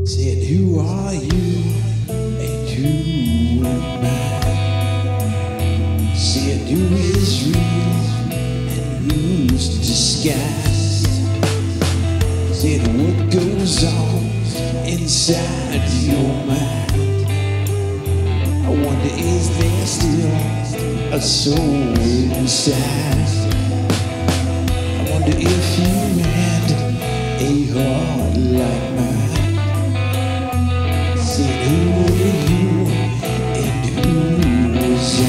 Said, who are you and who am I? Said, who is real and who's disguised? Said, what goes on inside your mind? I wonder, is there still a soul inside? I wonder if you had a heart like mine. Said, who were you and who was I?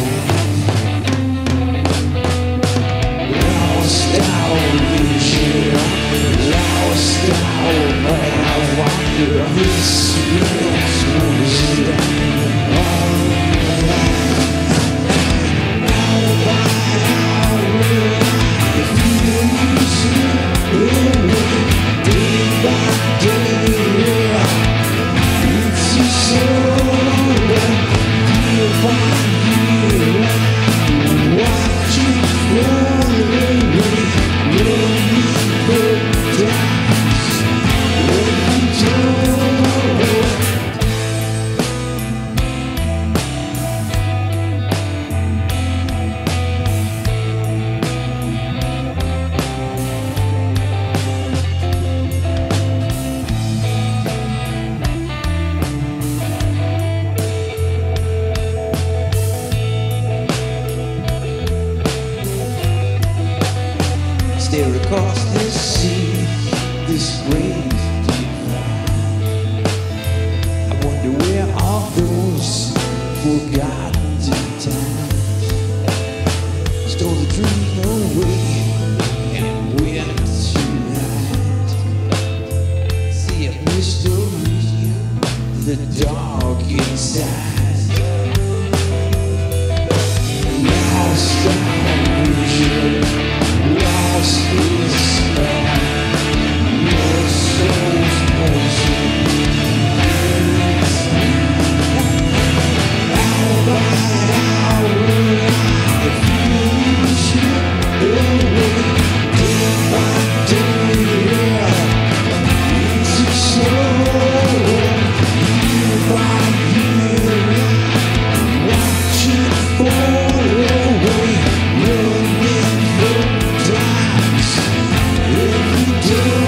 Lost our vision, lost our mind. I wonder this world's was all stare across this sea, this great divide. I wonder where are those forgotten times? Stole the dream away and went to hide. See a mystery, the dark inside. Lost our vision, lost this man, your soul's poison. Hour by hour, the future away, day by day, it's a soul, year by year, watch it fall away, running for times every day.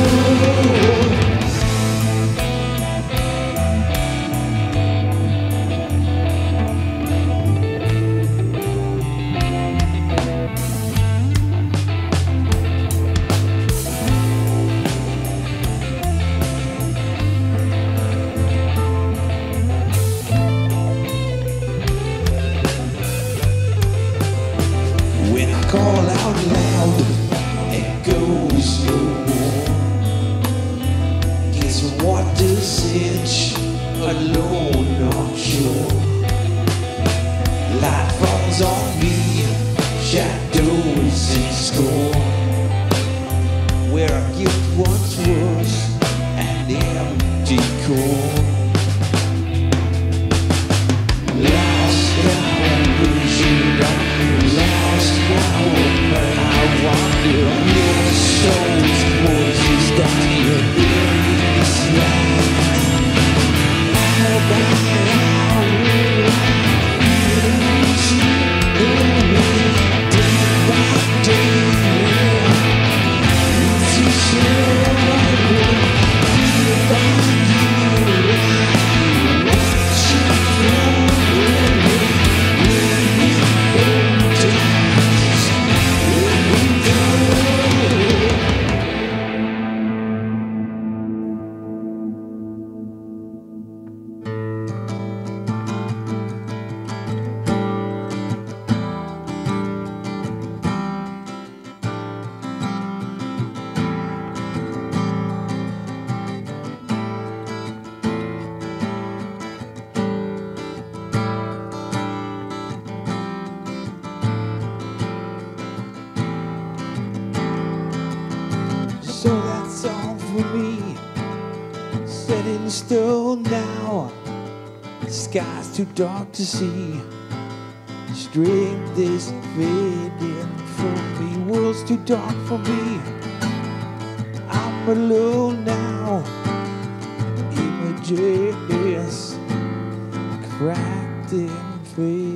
When I call out loud, it goes no more. Guess what does edge alone on shore? Light falls on me, shadows in score. Where a gift once was an empty core. Lost our vision, lost our mind. I wonder your soul's voice is dying in this life. Hour by hour, years away, day by day. It's a soul, year by year. Watch it flow away, running for times every day. So that's all for me, set in stone now. The sky's too dark to see, strength is fading from me. World's too dark for me, I'm alone now. edges cracked and faded.